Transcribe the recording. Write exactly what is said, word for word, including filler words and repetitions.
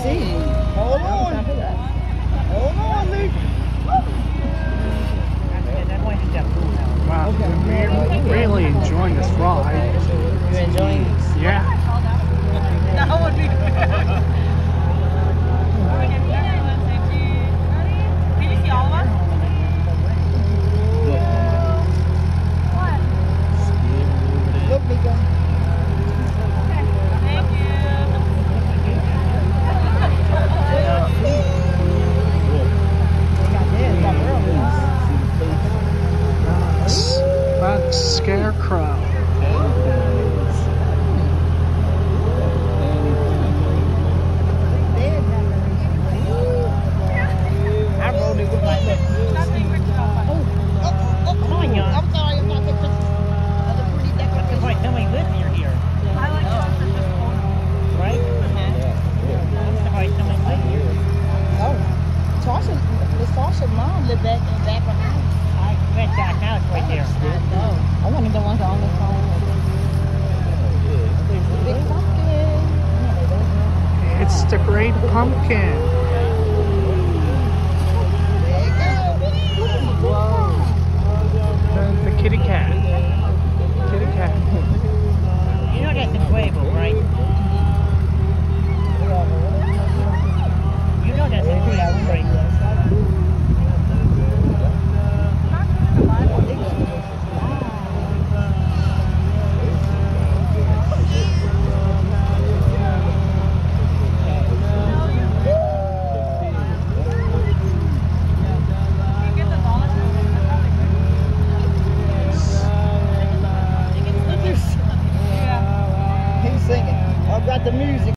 see. Hold on. Hold on, Lee. Wow, we're really enjoying this ride. You enjoying this? Yeah. That would be good. Did you see all of us? Look, Mika. Thank you. That's Scarecrow. I rolled it with my lip. Come on, Jan. I'm sorry, I'm not the Christmas. Other pretty decorations. Why, tell me live near here. I like right? Why, tell me live here. Oh, Tasha, Miss Tasha's mom lived back in back behind. I bet that house right there. I know. I want to go on the phone. There's a big pumpkin. It's the Great Pumpkin. There you go. The, the kitty cat. Kitty cat. You know that's in Pueblo, right?